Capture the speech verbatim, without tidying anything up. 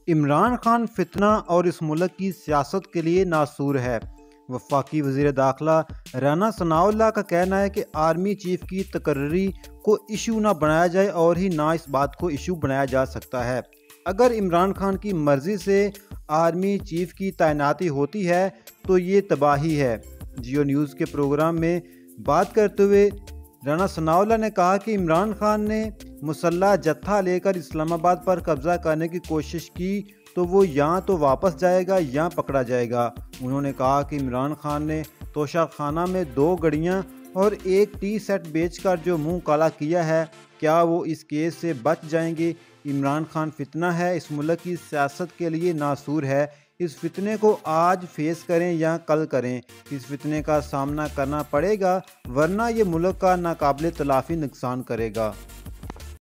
عمران خان فتنہ اور اس ملک کی سیاست کے لیے ناسور ہے۔ وفاقی وزیر داخلہ رانا ثناء اللہ کا کہنا ہے کہ آرمی چیف کی تقرری کو ایشو نہ بنایا جائے اور ہی نہ اس بات کو ایشو بنایا جا سکتا ہے۔ اگر عمران خان کی مرضی سے آرمی چیف کی تعیناتی ہوتی ہے تو یہ تباہی ہے۔ جیو نیوز کے پروگرام میں بات کرتے ہوئے رانا ثناء اللہ نے کہا کہ عمران خان نے مسلح جتھا لے کر اسلام آباد پر قبضہ کرنے کی کوشش کی تو وہ یہاں تو واپس جائے گا یا پکڑا جائے گا۔ انہوں نے کہا کہ عمران خان نے توشہ خانہ میں دو گڑیاں اور ایک ٹی سیٹ بیچ کر جو منہ کالا کیا ہے، کیا وہ اس کیس سے بچ جائیں گے؟ عمران خان فتنہ ہے، اس ملک کی سیاست کے لیے ناسور ہے۔ اس فتنے کو آج فیس کریں یا کل کریں، اس فتنے کا سامنا کرنا پڑے گا، ورنہ یہ ملک کا ناقابل تلافی نقصان کرے گا۔